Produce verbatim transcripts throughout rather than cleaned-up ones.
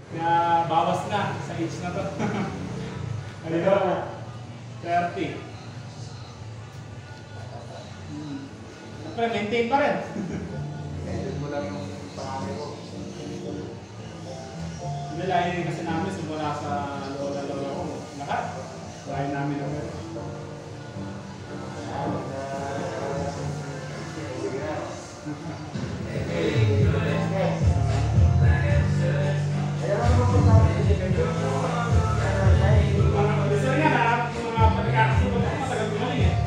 na bawas na sa age na to. Ano daw? thirty. Hmm. Siyempre, maintain pa rin. Edit mo lang yung pangalan ko. Hindi, lahin kasi namin simula sa lola-lola ko. Lahat. Lahin namin ang meron. Gusto nga na, mga pagkakasunod ako, matagal gumaling eh.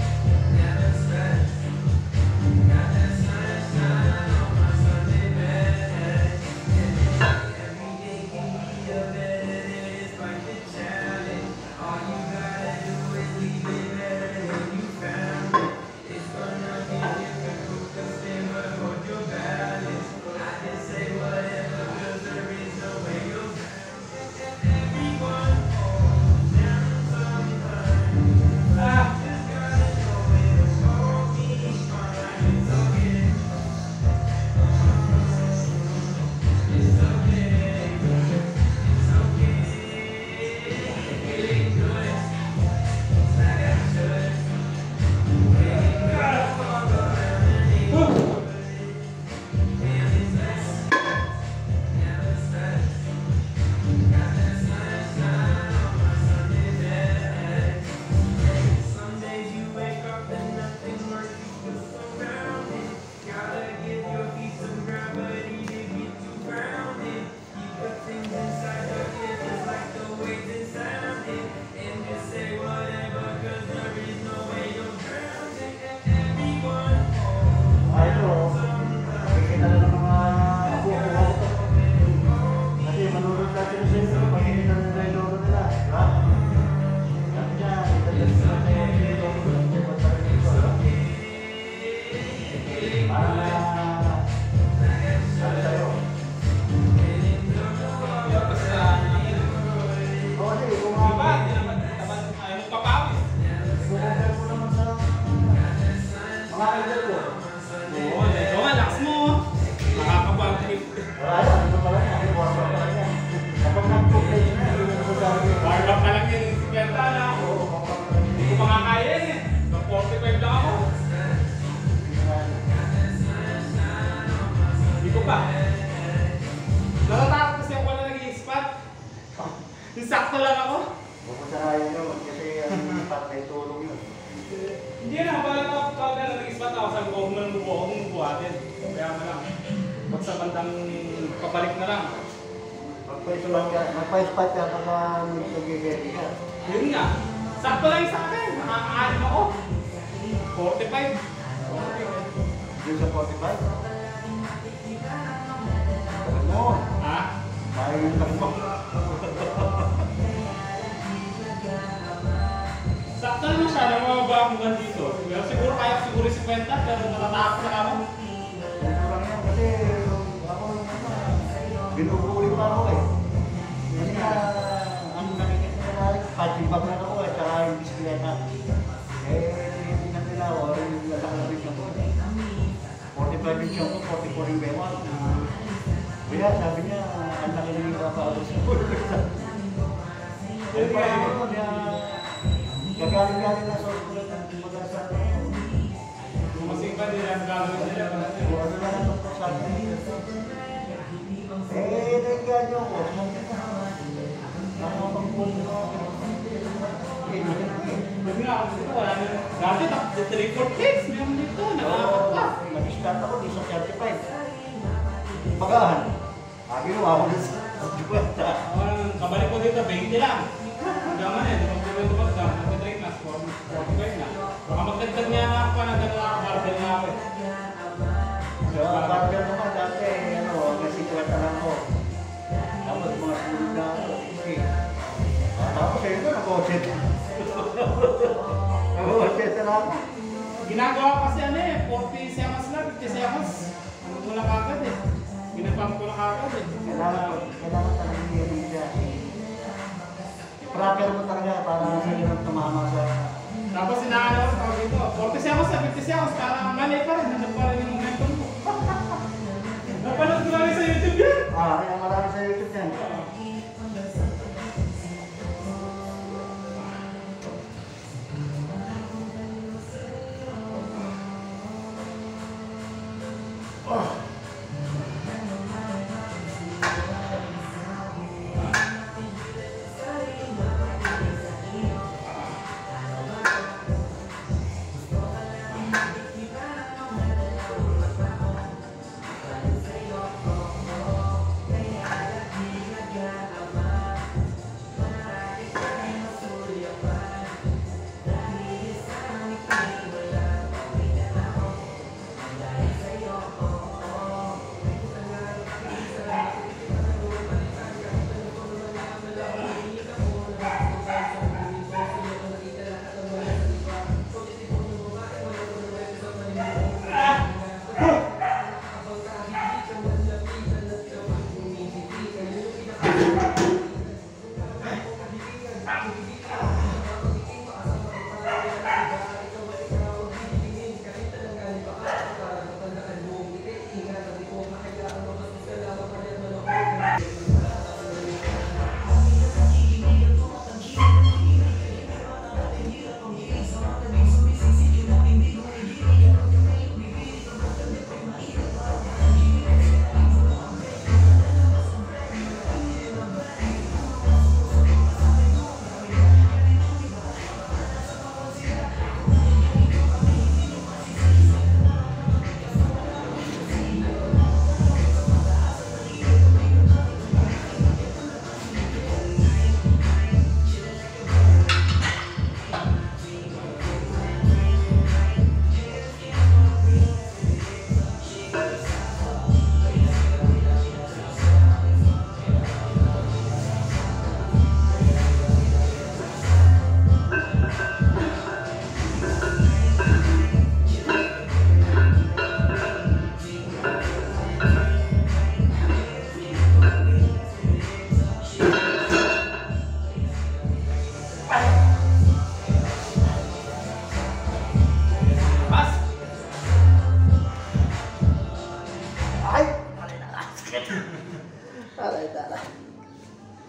Sakto lang ako. Pupuntahan yun kasi ang patay tulong yun. Hindi na, pala kapag nag-ispat ako, sabi ko, huwag mo nang bubuo, huwag mong buhatin. Kaya mo lang. Pag sa bandang pabalik na lang. Magpa-ispat ka, magpa-ispat ka pagka nag-gigeri ka. Yun nga. Sakto lang yung sa akin. Nakakaalim ako. forty-five. Yung sa forty-five? Alam mo. Ha? Bahay yung takbo. Sakto naman siya, nang mababa akong gan dito. Pero siguro kaya siguro si Kwenta, pero natatakot na ako. Ito lang yan kasi ako binubuli pa ako eh. Kasi nga, ang nakikita na natin, punching bag na ako at saka yung bisikleta. Eh, tinitingnan nila ako, yung lalaki siya ko. forty-five yung siya ko, forty-four yung bewang. Kaya sabi niya, ang laki na yung kapalos ko. Kaya parang ako niya, gagaling-galing na sa ulit ng mag-asa. Kumasing pa nila ang gagawin nila. Ano na lang ito sa akin. Eh, nagkaan niyo ako. Ano bang puno ko? Sabi nga ako dito, wala na. Dati, three four kids, meron dito, nakakot pa. Mag-start ako dito sa thirty-five. Pagahan. Ah, ginawa ko dito sa Juweta. Kabalik ko dito, twenty lang. Hanggang ano eh, mag-twenty ko ba? Mag-twenty class, forty-five na. Baka magdagdag niya na ako pa na gano'n ako, barbell na ako eh. Sa barbell naman dati, ano, kasi Juweta lang ako. Tapos mga sunod na ako. Tapos ayun na, nag-o-set. Nag-o-set na ako. Ginagawa kasi ano eh, forty seconds lang, fifty seconds. Ano ko lang agad eh. Ginapang ko lang agad eh. Kailangan ko, kailangan talaga yung siya. Proper mo talaga para sa ganun tumama sa... Tapos sinaano ko tawag dito, forty seconds na fifty seconds, parang mali pa rin, nandun pa rin yung momentum ko. Napanood ko lang sa YouTube yan. Ah, kaya marami sa YouTube yan.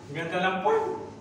Ganda lang po.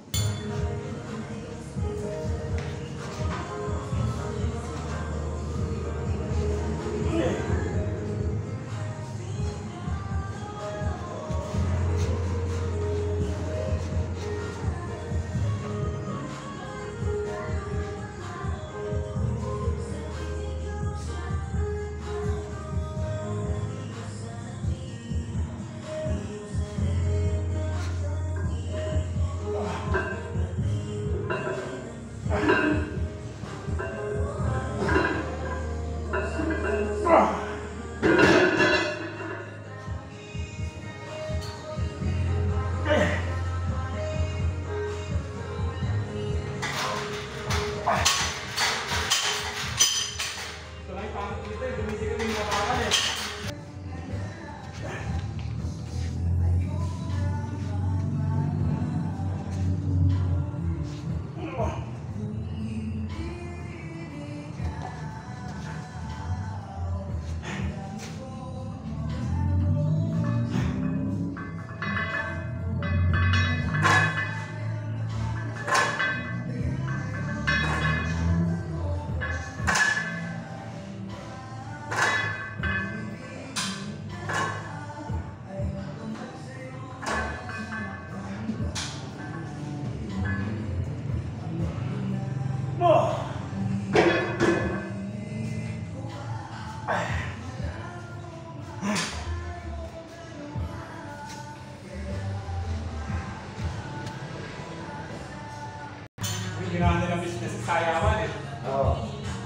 Ginawa nila business sa sayawan eh. Oo.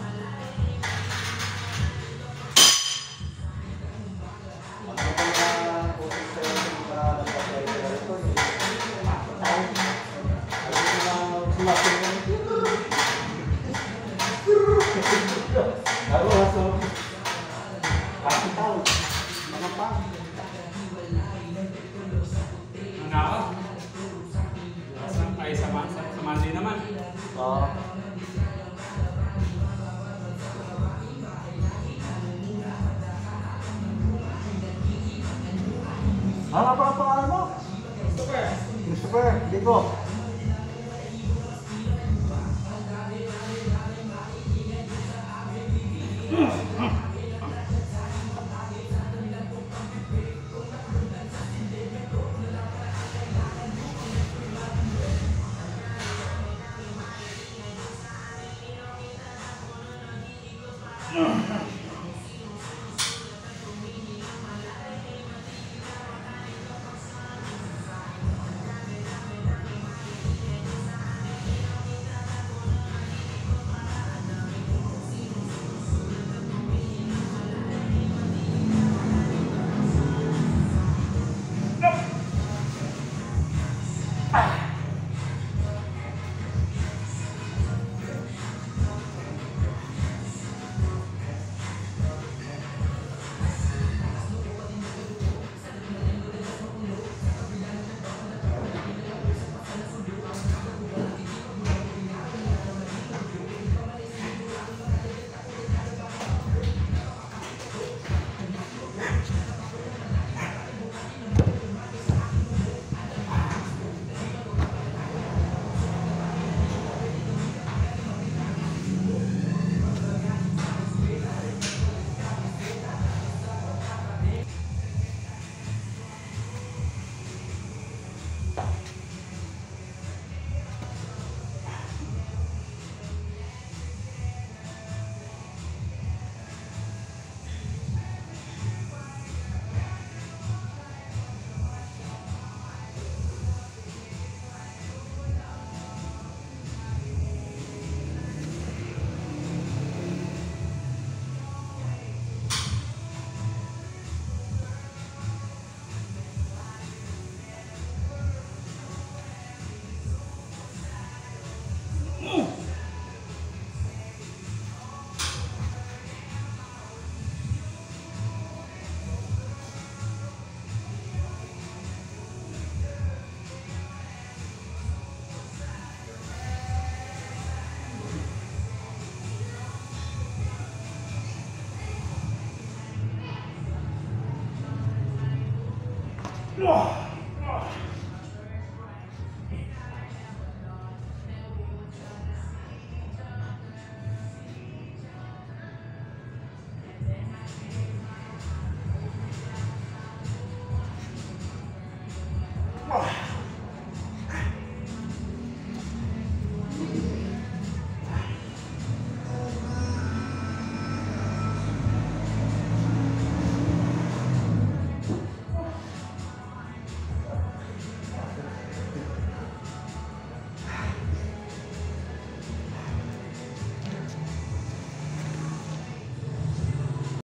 Ako aso. Ako tao. Mga pa. Ang ako. Ay, sa, sa, sa Monday naman. Oo. Ano ba ang pangalan mo? Super. Christopher, dito. Wah.